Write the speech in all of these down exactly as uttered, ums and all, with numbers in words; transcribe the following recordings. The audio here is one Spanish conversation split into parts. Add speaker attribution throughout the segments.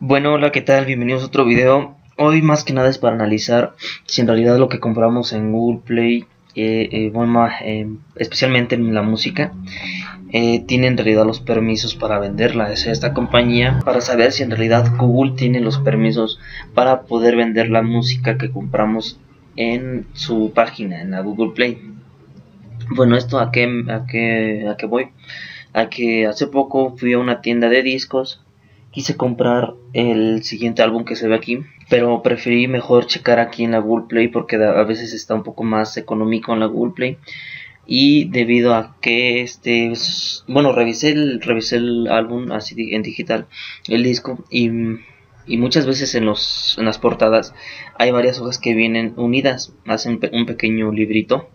Speaker 1: Bueno, hola, ¿qué tal? Bienvenidos a otro video. Hoy más que nada es para analizar si en realidad lo que compramos en Google Play, eh, eh, bueno, eh, especialmente en la música, eh, tiene en realidad los permisos para venderla a esta compañía, para saber si en realidad Google tiene los permisos para poder vender la música que compramos en su página, en la Google Play. Bueno, esto a qué, a qué, a qué voy, a que hace poco fui a una tienda de discos. Quise comprar el siguiente álbum que se ve aquí, pero preferí mejor checar aquí en la Google Play porque a veces está un poco más económico en la Google Play. Y debido a que este, bueno, revisé el, revisé el álbum así en digital, el disco, y, y muchas veces en, los, en las portadas hay varias hojas que vienen unidas, hacen un pequeño librito.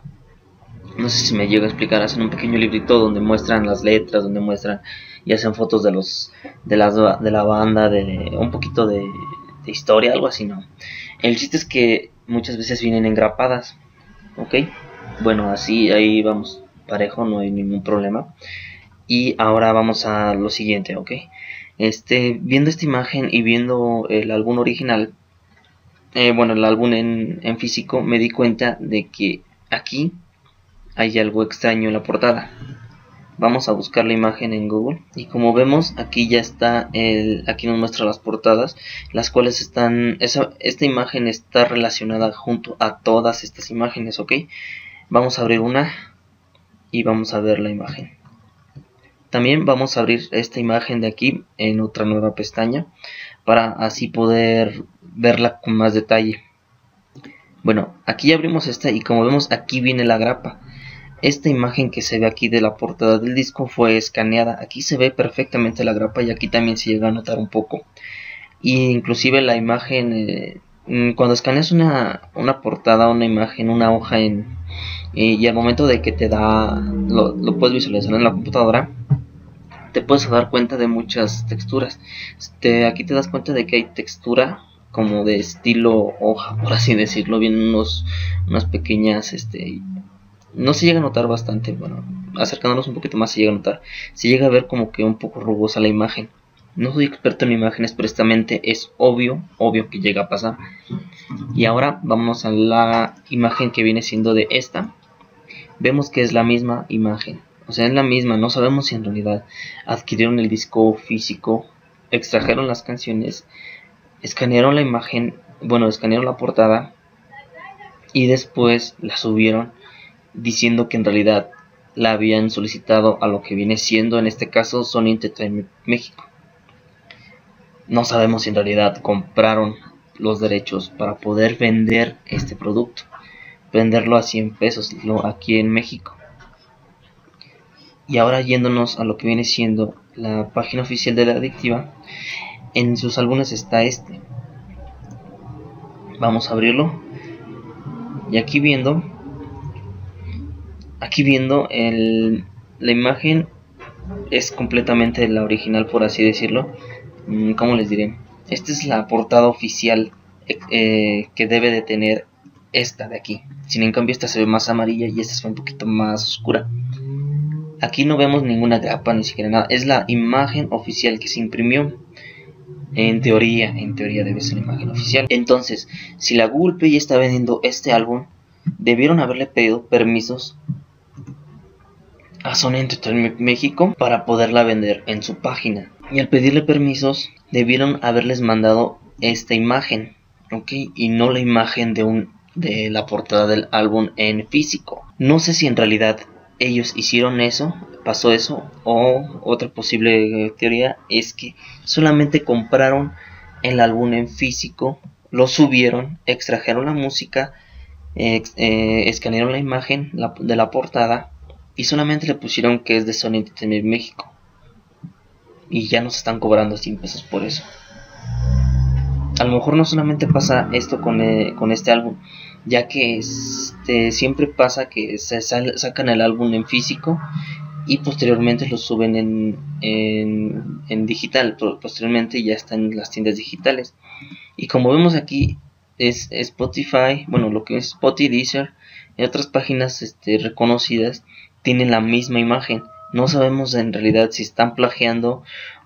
Speaker 1: No sé si me llego a explicar, hacen un pequeño librito donde muestran las letras, donde muestran y hacen fotos de los de las de la banda, de un poquito de, de historia, algo así, ¿no? El chiste es que muchas veces vienen engrapadas, ¿ok? Bueno, así ahí vamos parejo, no hay ningún problema. Y ahora vamos a lo siguiente, ¿ok? Este, viendo esta imagen y viendo el álbum original, eh, bueno, el álbum en, en físico, me di cuenta de que aquí hay algo extraño en la portada. Vamos a buscar la imagen en Google y como vemos aquí ya está el, aquí nos muestra las portadas, las cuales están, esa, esta imagen está relacionada junto a todas estas imágenes, ¿ok? Vamos a abrir una y vamos a ver la imagen. También vamos a abrir esta imagen de aquí en otra nueva pestaña para así poder verla con más detalle. Bueno, aquí ya abrimos esta y como vemos aquí viene la grapa. Esta imagen que se ve aquí de la portada del disco fue escaneada. Aquí se ve perfectamente la grapa y aquí también se llega a notar un poco. Y inclusive la imagen, eh, cuando escaneas una, una portada, una imagen, una hoja en, eh, y al momento de que te da, lo, lo puedes visualizar en la computadora, te puedes dar cuenta de muchas texturas. Te, aquí te das cuenta de que hay textura como de estilo hoja, por así decirlo. Vienen unos, unas pequeñas, este... no se llega a notar bastante, bueno, acercándonos un poquito más se llega a notar, se llega a ver como que un poco rugosa la imagen. No soy experto en imágenes, pero esta mente es obvio, obvio que llega a pasar. Y ahora vamos a la imagen que viene siendo de esta. Vemos que es la misma imagen, o sea es la misma, no sabemos si en realidad adquirieron el disco físico, extrajeron las canciones, escanearon la imagen, bueno, escanearon la portada y después la subieron diciendo que en realidad la habían solicitado a lo que viene siendo en este caso Sony Entertainment México. No sabemos si en realidad compraron los derechos para poder vender este producto, venderlo a cien pesos aquí en México. Y ahora yéndonos a lo que viene siendo la página oficial de La Adictiva, en sus álbumes está este. Vamos a abrirlo y aquí viendo Aquí viendo el, la imagen es completamente la original, por así decirlo. ¿Cómo les diré? Esta es la portada oficial eh, que debe de tener esta de aquí. Sin en cambio esta se ve más amarilla y esta se ve un poquito más oscura. Aquí no vemos ninguna grapa, ni siquiera nada. Es la imagen oficial que se imprimió. En teoría, en teoría debe ser la imagen oficial. Entonces, si la Google Play está vendiendo este álbum, debieron haberle pedido permisos a Sony Entertainment México para poderla vender en su página, y al pedirle permisos debieron haberles mandado esta imagen, ok, y no la imagen de un de la portada del álbum en físico. No sé si en realidad ellos hicieron eso, pasó eso, o otra posible teoría es que solamente compraron el álbum en físico, lo subieron, extrajeron la música, eh, eh, escanearon la imagen la, de la portada y solamente le pusieron que es de Sony Entertainment México y ya nos están cobrando cien pesos por eso. A lo mejor no solamente pasa esto con, eh, con este álbum, ya que este, siempre pasa que se sal, sacan el álbum en físico y posteriormente lo suben en, en, en digital, posteriormente ya están en las tiendas digitales. Y como vemos aquí es Spotify, bueno, lo que es Spotify, Deezer y otras páginas este, reconocidas tienen la misma imagen. No sabemos en realidad si están plagiando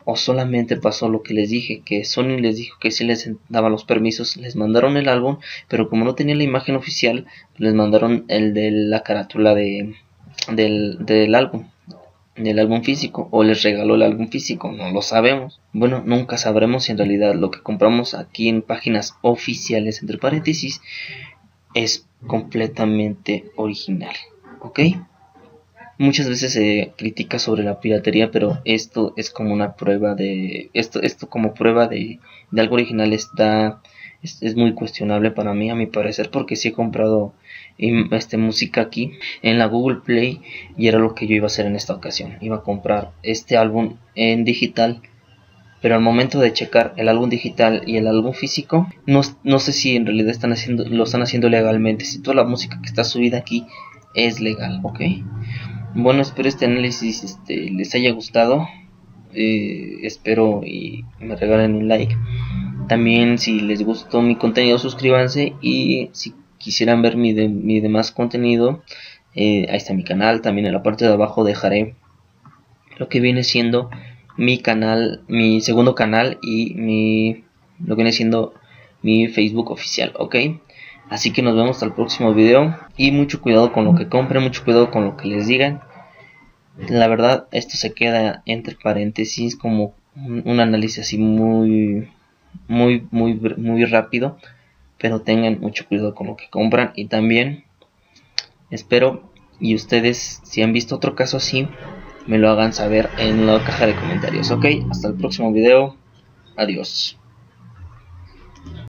Speaker 1: o solamente pasó lo que les dije, que Sony les dijo que si les daba los permisos, les mandaron el álbum, pero como no tenía la imagen oficial, les mandaron el de la carátula de, del, del álbum, del álbum físico, o les regaló el álbum físico, no lo sabemos. Bueno, nunca sabremos si en realidad lo que compramos aquí en páginas oficiales, entre paréntesis, es completamente original, ¿ok? Muchas veces se critica sobre la piratería, pero esto es como una prueba de esto esto como prueba de, de algo original está es, es muy cuestionable para mí, a mi parecer, porque sí he comprado este música aquí en la Google Play, y era lo que yo iba a hacer en esta ocasión. Iba a comprar este álbum en digital, pero al momento de checar el álbum digital y el álbum físico, no, no sé si en realidad están haciendo lo están haciendo legalmente, si toda la música que está subida aquí es legal, ¿ok? Bueno, espero este análisis este, les haya gustado. Eh, espero y me regalen un like. También, si les gustó mi contenido, suscríbanse. Y si quisieran ver mi, de, mi demás contenido, eh, ahí está mi canal. También en la parte de abajo dejaré lo que viene siendo mi canal, mi segundo canal, y mi lo que viene siendo mi Facebook oficial, ¿ok? Así que nos vemos hasta el próximo video. Y mucho cuidado con lo que compren, mucho cuidado con lo que les digan. La verdad, esto se queda entre paréntesis como un, un análisis así muy, muy, muy, muy rápido. Pero tengan mucho cuidado con lo que compran. Y también espero, y ustedes, si han visto otro caso así, me lo hagan saber en la caja de comentarios. Ok, hasta el próximo video. Adiós.